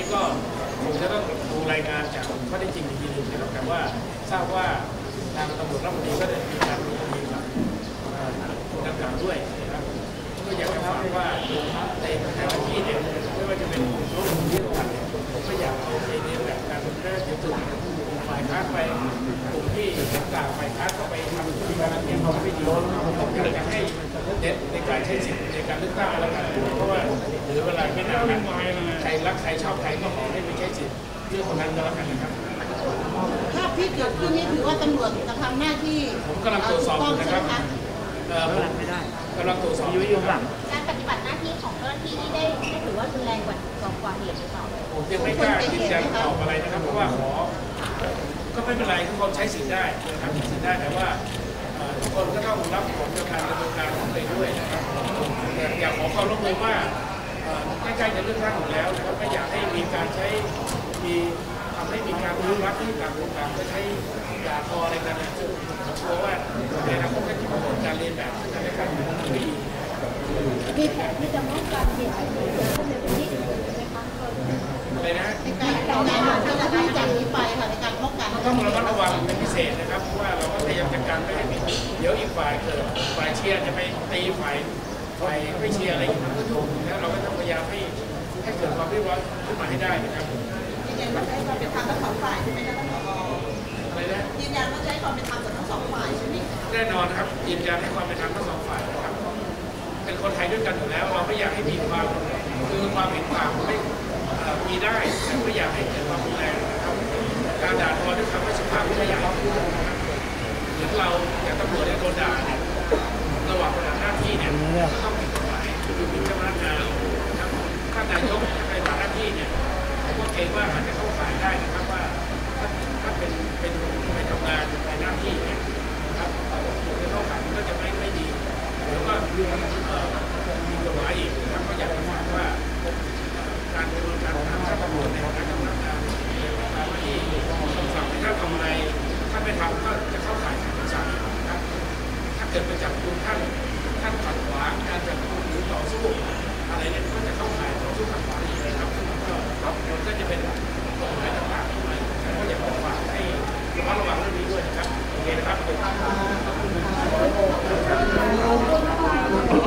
ก็คงจะต้องดูรายงานจากข้อเท็จจริงอีกทีนึงนะครับแต่ว่าทราบว่าทางตำรวจรับคดีก็ได้มีการดำเนินคดีกับคนดังกล่าวด้วยนะครับก็อยากจะฝากว่าในแต่ละที่เนี่ยไม่ว่าจะเป็นรถที่ต่างๆผมก็อยากเอาไอเดียแบบการเป็นเรื่องเดี๋ยวถึงฝ่ายค้านไปกลุ่มที่ต่างฝ่ายค้านก็ไปทำที่การเตรียมความไม่ดีอยากจะให้เน้นในการใช้สิทธิ์ในการเลือกตั้งแล้วกันเพราะว่าเหลือเวลาไม่นานใครรักใครชอบใครก็ขอให้ไปใช้สิทธิ์เรื่องคนนั้นก็แล้วกันนะครับภาพที่เกิดขึ้นนี้ถือว่าตำรวจจะทำหน้าที่ผมกำลังตรวจสอบอยู่นะครับไม่ได้กำลังตรวจสอบอยู่ครับการปฏิบัติหน้าที่ของเจ้าหน้าที่นี่ได้ถือว่ารุนแรงกว่าเหตุหรือเปล่าผมยังไม่กล้าที่จะตอบอะไรนะครับเพราะว่าก็ไม่เป็นไรทุกคนใช้สิทธิ์ได้นะครับใช้สิทธิ์ได้แต่ว่าทุกคนก็ต้องรับผลจากการดำเนินการของตัวเองด้วยนะครับอยากขอความร่วมมือว่าใกล้ๆจะเลือกตั้งอยู่แล้วนะครับไม่อยากให้มีการใช้ทำให้มีการรู้รักที่ต่างๆก็ใช้ด่าทออะไรกันนะเพราะว่าในอนาคตก็จะมีการเรียนแบบกันและกันไม่ดีมีจำนวนการเปลี่ยนแปลงในพื้นที่อื่นไหมคะอะไรนะในการเจ้าหน้าที่จากนี้ไปค่ะในการป้องกันต้องระมัดระวังเป็นพิเศษนะครับเพราะว่าเราก็พยายามจัดการไม่ให้มีเดี๋ยวอีกฝ่ายเกิดฝ่ายเชียร์จะไปตีฝ่ายไม่เชียร์อะไรอย่างนี้ก็ถูกแล้วเราก็ต้องพยายามให้เกิดความเรียบร้อยขึ้นมาให้ได้นะครับยืนยันว่าใช้ความเป็นธรรมทั้งสองฝ่ายใช่ไหมคะท่านผอ. อะไรนะยืนยันว่าใช้ความเป็นธรรมทั้งสองฝ่ายใช่ไหมแน่นอนครับยืนยันให้ความเป็นธรรมทั้งสองฝ่ายนะครับเป็นคนไทยด้วยกันอยู่แล้วเราไม่อยากให้มีความเห็นต่างไม่มีได้แต่ไม่อยากให้เกิดความรุนแรงนะครับการด่าทอด้วยคำไม่สุภาพไม่อยากให้พูดนะครับหรือเราอย่างตำรวจเนี่ยโดนด่าเนี่ยระหว่างปฏิบัติหน้าที่เนี่ยต้องผิดกฎหมายคือผิดเจ้าพนักงานนะครับถ้านายกจะไปปฏิบัติหน้าที่เนี่ยผมก็เกรงว่าอาจจะเข้าข่ายได้นะครับว่าถ้าเป็นไม่ทำงานในหน้าที่เนี่ยนะครับจะเข้าข่ายก็จะไม่ดีแล้วก็มีกฎหมายอีกนะครับก็อยากจะฝากว่าการดำเนินการทางตำรวจในการทำงานตามที่คำสั่งให้ท่านทำอะไรถ้าไม่ทำก็จะเข้าข่ายคำสั่งนะครับถ้าเกิดไปจับกุมท่านขัดขวางการจับกุมหรือต่อสู้อะไรเนี่ยก็จะเข้าข่ายต่อสู้ขัดขวางอีกนะครับซึ่งก็จะเป็นกฎหมายต่างๆด้วยแต่ก็อยากฝากให้ระมัดระวังเรื่องนี้ด้วยนะครับโอเคนะครับ